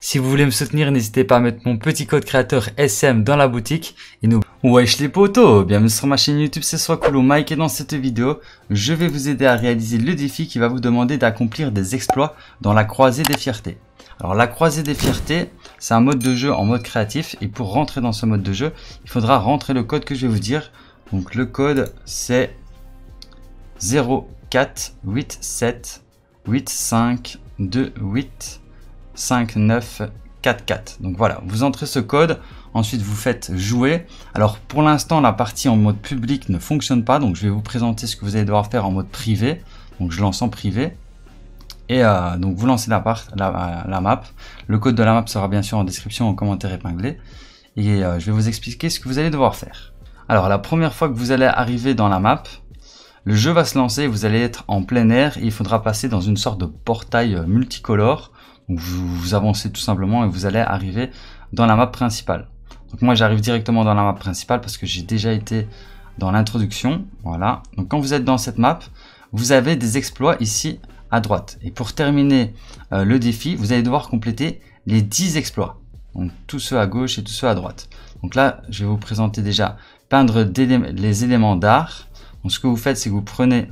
Si vous voulez me soutenir, n'hésitez pas à mettre mon petit code créateur SM dans la boutique. Et nous, wesh les potos, bienvenue sur ma chaîne YouTube, c'est Swacoolo Mike et dans cette vidéo, je vais vous aider à réaliser le défi qui va vous demander d'accomplir des exploits dans la croisée des fiertés. Alors la croisée des fiertés, c'est un mode de jeu en mode créatif et pour rentrer dans ce mode de jeu, il faudra rentrer le code que je vais vous dire. Donc le code c'est 048785285944. Donc voilà, vous entrez ce code, ensuite vous faites jouer. Alors pour l'instant la partie en mode public ne fonctionne pas, donc je vais vous présenter ce que vous allez devoir faire en mode privé. Donc je lance en privé et donc vous lancez la map. Le code de la map sera bien sûr en description, en commentaire épinglé et je vais vous expliquer ce que vous allez devoir faire. Alors la première fois que vous allez arriver dans la map, le jeu va se lancer, vous allez être en plein air et il faudra passer dans une sorte de portail multicolore. Donc vous avancez tout simplement et vous allez arriver dans la map principale. Donc moi j'arrive directement dans la map principale parce que j'ai déjà été dans l'introduction. Voilà. Donc quand vous êtes dans cette map, vous avez des exploits ici à droite. Et pour terminer le défi, vous allez devoir compléter les 10 exploits. Donc tous ceux à gauche et tous ceux à droite. Donc là, je vais vous présenter déjà peindre les éléments d'art. Donc ce que vous faites, c'est que vous prenez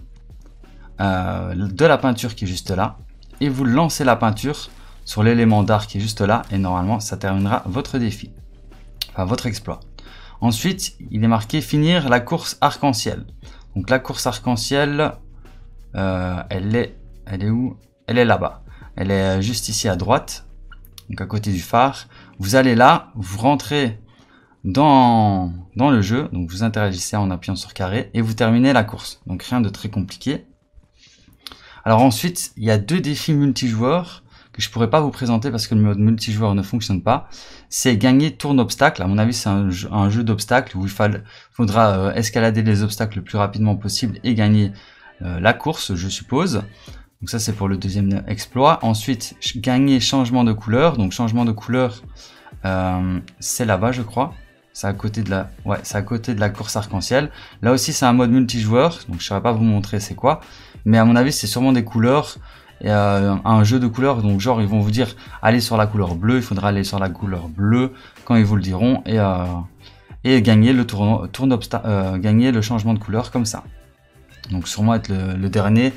de la peinture qui est juste là et vous lancez la peinture sur l'élément d'art qui est juste là et normalement ça terminera votre défi, enfin votre exploit. Ensuite, il est marqué finir la course arc-en-ciel. Donc la course arc-en-ciel, elle est où? Elle est là-bas. Elle est juste ici à droite, donc à côté du phare. Vous allez là, vous rentrez dans le jeu, donc vous interagissez en appuyant sur carré et vous terminez la course. Donc rien de très compliqué. Alors ensuite, il y a deux défis multijoueurs que je pourrais pas vous présenter parce que le mode multijoueur ne fonctionne pas. C'est gagner tourne obstacle. À mon avis, c'est un jeu d'obstacles où il faudra escalader les obstacles le plus rapidement possible et gagner la course, je suppose. Donc ça, c'est pour le deuxième exploit. Ensuite, gagner changement de couleur. Donc changement de couleur, c'est là-bas, je crois. C'est à côté de la course arc-en-ciel. Là aussi, c'est un mode multijoueur. Donc je ne saurais pas vous montrer c'est quoi. Mais à mon avis, c'est sûrement des couleurs. Et un jeu de couleurs, donc genre ils vont vous dire allez sur la couleur bleue, il faudra aller sur la couleur bleue quand ils vous le diront et gagner le gagner le changement de couleur comme ça. Donc sûrement être le dernier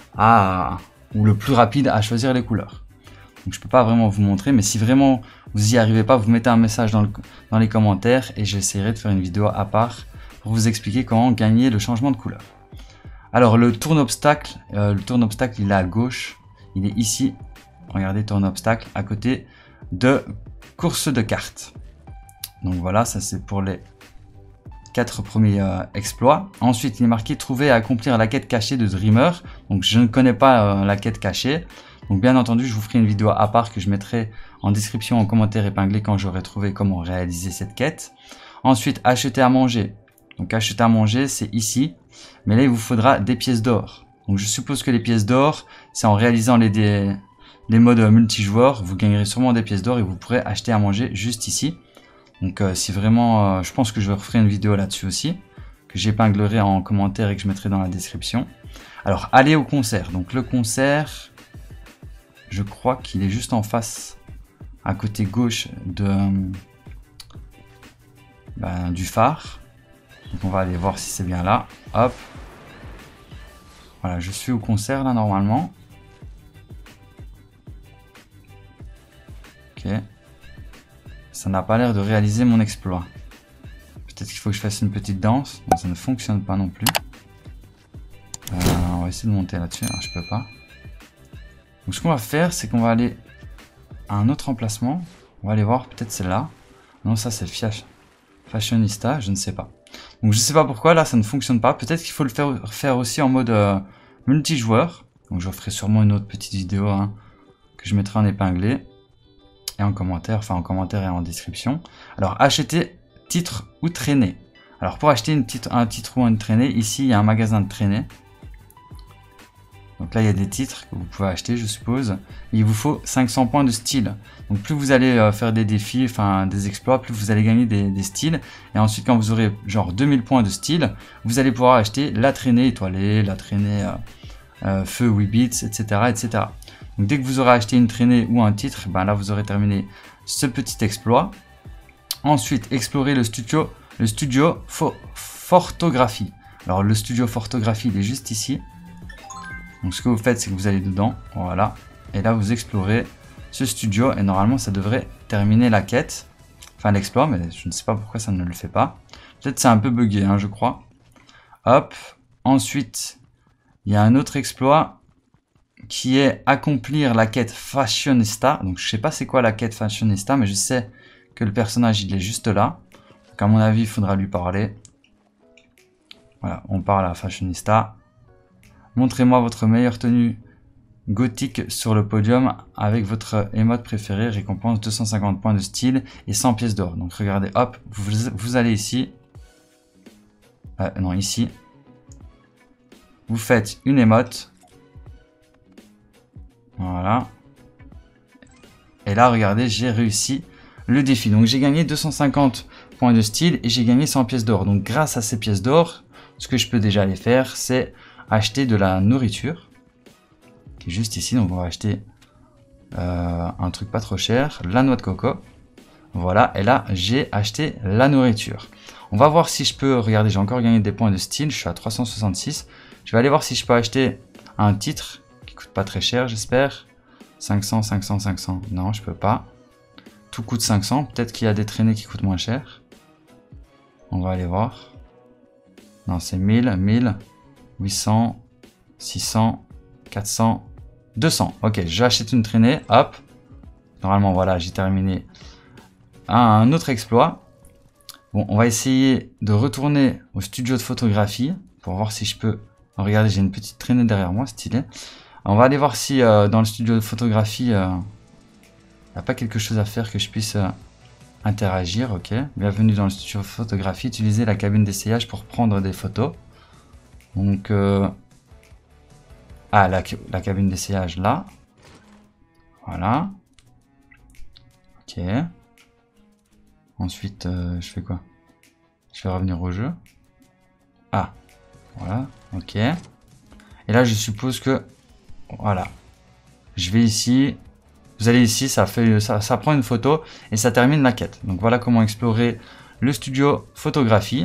ou le plus rapide à choisir les couleurs. Donc je peux pas vraiment vous montrer, mais si vraiment vous y arrivez pas, vous mettez un message dans les commentaires et j'essaierai de faire une vidéo à part pour vous expliquer comment gagner le changement de couleur. Alors le tourne obstacle, il est à gauche, il est ici, regardez tourne obstacle, à côté de course de cartes. Donc voilà, ça c'est pour les 4 premiers exploits. Ensuite il est marqué trouver et accomplir la quête cachée de Dreamer. Donc je ne connais pas la quête cachée, donc bien entendu je vous ferai une vidéo à part que je mettrai en description, en commentaire épinglé quand j'aurai trouvé comment réaliser cette quête. Ensuite acheter à manger. Donc acheter à manger, c'est ici. Mais là, il vous faudra des pièces d'or. Donc je suppose que les pièces d'or, c'est en réalisant les modes multijoueurs, vous gagnerez sûrement des pièces d'or et vous pourrez acheter à manger juste ici. Donc si vraiment, je pense que je referai une vidéo là-dessus aussi, que j'épinglerai en commentaire et que je mettrai dans la description. Alors, aller au concert. Donc le concert, je crois qu'il est juste en face, à côté gauche du phare. Donc on va aller voir si c'est bien là. Hop. Voilà, je suis au concert là normalement. Ok. Ça n'a pas l'air de réaliser mon exploit. Peut-être qu'il faut que je fasse une petite danse. Non, ça ne fonctionne pas non plus. On va essayer de monter là-dessus. Alors, je peux pas. Donc ce qu'on va faire, c'est qu'on va aller à un autre emplacement. On va aller voir peut-être celle-là. Non, ça c'est Fashionista, je ne sais pas. Donc je sais pas pourquoi là ça ne fonctionne pas. Peut-être qu'il faut le faire aussi en mode multijoueur. Donc je ferai sûrement une autre petite vidéo que je mettrai en épinglé et en commentaire, enfin en commentaire et en description. Alors acheter titre ou traînée. Alors pour acheter un titre ou une traînée, ici il y a un magasin de traînée. Donc là il y a des titres que vous pouvez acheter, je suppose. Et il vous faut 500 points de style. Donc plus vous allez faire des défis, enfin des exploits, plus vous allez gagner des styles. Et ensuite quand vous aurez genre 2000 points de style, vous allez pouvoir acheter la traînée étoilée, la traînée feu 8 bits, etc., etc. Donc dès que vous aurez acheté une traînée ou un titre, ben là vous aurez terminé ce petit exploit. Ensuite, explorez le studio photographie. Alors le studio photographie, il est juste ici. Donc ce que vous faites, c'est que vous allez dedans, voilà. Et là vous explorez ce studio et normalement ça devrait terminer la quête. Enfin l'exploit, mais je ne sais pas pourquoi ça ne le fait pas. Peut-être c'est un peu bugué, hein, je crois. Hop. Ensuite, il y a un autre exploit qui est accomplir la quête fashionista. Donc je sais pas c'est quoi la quête fashionista, mais je sais que le personnage il est juste là. Donc à mon avis il faudra lui parler. Voilà, on parle à fashionista. Montrez-moi votre meilleure tenue gothique sur le podium avec votre émote préférée. Récompense 250 points de style et 100 pièces d'or. Donc regardez, hop, vous allez ici. Non, ici. Vous faites une émote. Voilà. Et là, regardez, j'ai réussi le défi. Donc j'ai gagné 250 points de style et j'ai gagné 100 pièces d'or. Donc grâce à ces pièces d'or, ce que je peux déjà aller faire, c'est acheter de la nourriture. Qui est juste ici. Donc on va acheter un truc pas trop cher. La noix de coco. Voilà. Et là, j'ai acheté la nourriture. On va voir si je peux... Regardez, j'ai encore gagné des points de style. Je suis à 366. Je vais aller voir si je peux acheter un titre qui coûte pas très cher, j'espère. 500, 500, 500. Non, je peux pas. Tout coûte 500. Peut-être qu'il y a des traînées qui coûtent moins cher. On va aller voir. Non, c'est 1000, 1000, 800, 600, 400, 200. Ok, j'achète une traînée. Hop. Normalement, voilà, j'ai terminé un autre exploit. Bon, on va essayer de retourner au studio de photographie pour voir si je peux... Regardez, j'ai une petite traînée derrière moi, stylé. On va aller voir si dans le studio de photographie, il n'y a pas quelque chose à faire que je puisse interagir. Ok, bienvenue dans le studio de photographie. Utilisez la cabine d'essayage pour prendre des photos. Donc, la cabine d'essayage là. Voilà. Ok. Ensuite, je fais quoi? Je vais revenir au jeu. Ah, voilà, ok. Et là, je suppose que, voilà, je vais ici. Vous allez ici, ça prend une photo et ça termine la quête. Donc voilà comment explorer le studio photographie.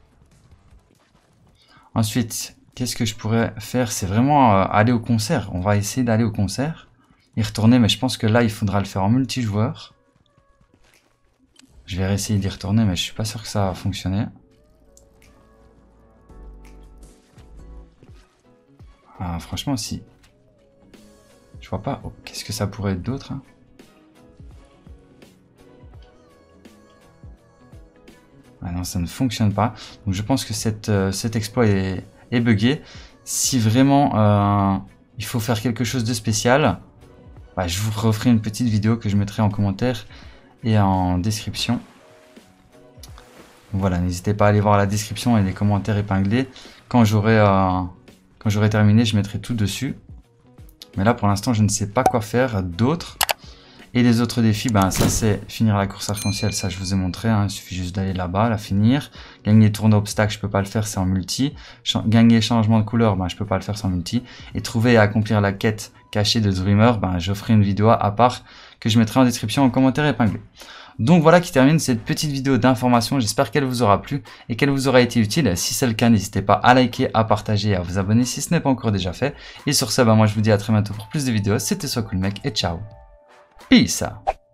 Ensuite, qu'est-ce que je pourrais faire? C'est vraiment aller au concert. On va essayer d'aller au concert, y retourner, mais je pense que là, il faudra le faire en multijoueur. Je vais essayer d'y retourner, mais je suis pas sûr que ça va fonctionner. Ah, franchement, si. Je vois pas. Oh, qu'est-ce que ça pourrait être d'autre, hein? Ah non, ça ne fonctionne pas. Donc je pense que cet exploit est buggé. Si vraiment il faut faire quelque chose de spécial, bah, je vous referai une petite vidéo que je mettrai en commentaire et en description. Donc voilà, n'hésitez pas à aller voir la description et les commentaires épinglés. Quand j'aurai terminé, je mettrai tout dessus. Mais là, pour l'instant, je ne sais pas quoi faire d'autre. Et les autres défis, ben, ça c'est finir la course arc-en-ciel, ça je vous ai montré, hein. Il suffit juste d'aller là-bas, la finir. Gagner tournoi obstacle, je peux pas le faire, c'est en multi. Gagner changement de couleur, ben, je peux pas le faire sans multi. Et trouver et accomplir la quête cachée de Dreamer, ben, je ferai une vidéo à part que je mettrai en description en commentaire épinglé. Donc voilà qui termine cette petite vidéo d'information, j'espère qu'elle vous aura plu et qu'elle vous aura été utile. Si c'est le cas, n'hésitez pas à liker, à partager et à vous abonner si ce n'est pas encore déjà fait. Et sur ce, ben, moi je vous dis à très bientôt pour plus de vidéos, c'était SoCoolMec et ciao. Peace out.